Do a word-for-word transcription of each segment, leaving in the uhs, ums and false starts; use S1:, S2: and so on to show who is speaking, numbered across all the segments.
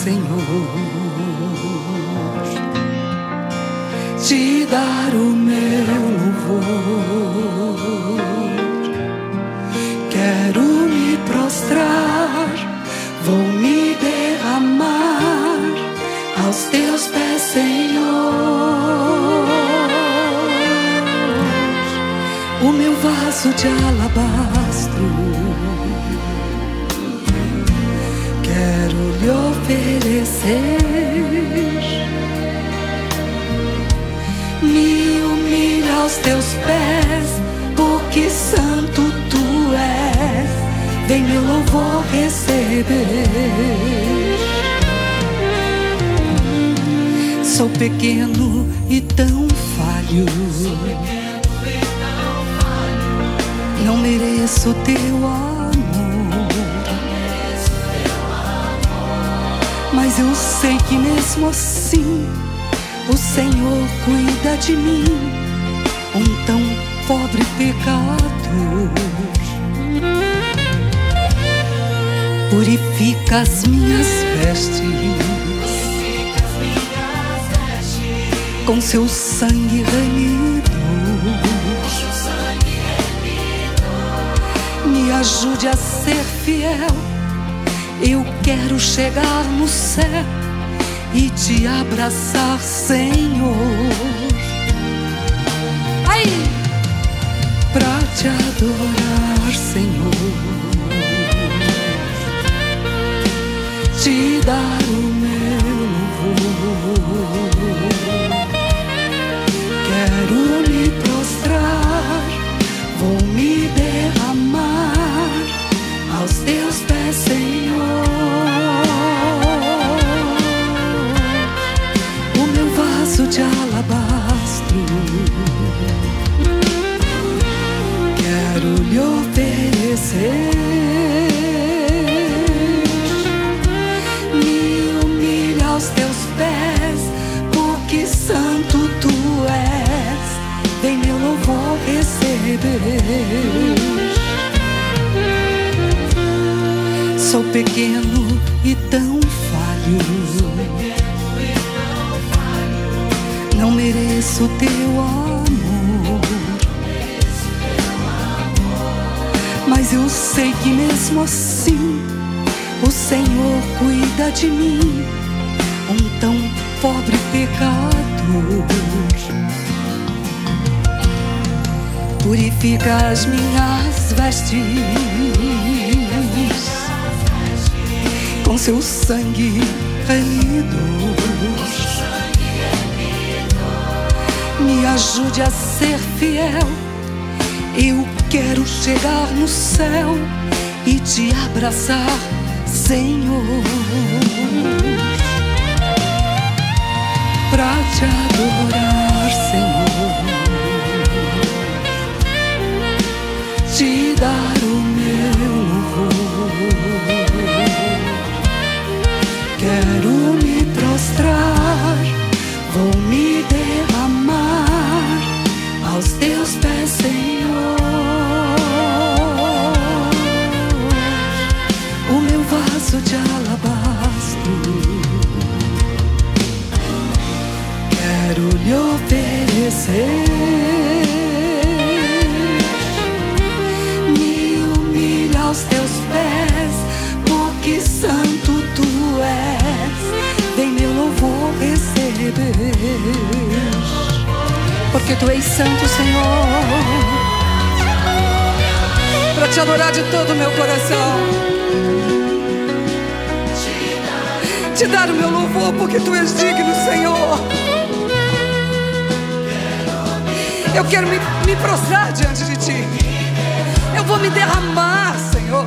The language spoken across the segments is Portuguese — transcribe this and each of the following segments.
S1: Senhor, te dar o meu louvor. Quero me prostrar, vou me derramar aos teus pés, Senhor. O meu vaso de alabastro quero lhe oferecer. Me humilho aos teus pés, porque santo tu és. Vem meu louvor receber. Sou pequeno e tão falho, não mereço teu amor, mas eu sei que mesmo assim o Senhor cuida de mim, um tão pobre pecador. Purifica as minhas vestes com seu sangue remido. Me ajude a ser fiel, eu quero chegar no céu e te abraçar, Senhor. Ai! Pra te adorar, Senhor, te dar o meu louvor. Quero me prostrar, vou me derramar aos teus pés, Senhor. O meu vaso de alabastro quero lhe oferecer. Me humilho aos teus pés, porque santo tu és. Vem meu louvor receber. Sou pequeno e tão falho, não mereço teu amor, mas eu sei que mesmo assim o Senhor cuida de mim, um tão pobre pecador. Purifica as minhas vestes com seu sangue remido. Me ajude a ser fiel, eu quero chegar no céu e te abraçar, Senhor. Pra te adorar, Senhor, te dar o meu louvor. Quero me prostrar, vou me derramar aos teus pés, Senhor. O meu vaso de alabastro quero lhe oferecer. Me humilho aos teus pés, porque santo tu és. Vem meu louvor receber, porque tu és santo, Senhor. Para te adorar de todo o meu coração, te dar o meu louvor, porque tu és digno, Senhor. Eu quero me, me prostrar diante de ti, eu vou me derramar, Senhor.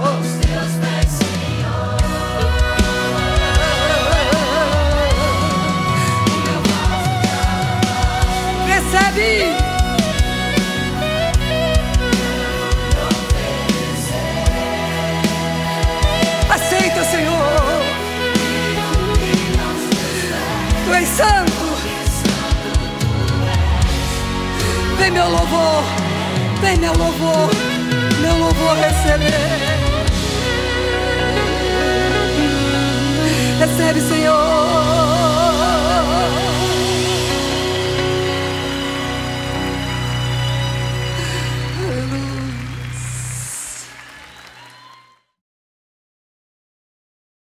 S1: Recebe. Aceita, Senhor. Tu és santo. Vem meu louvor, vem meu louvor, meu louvor receber. Recebe, Senhor.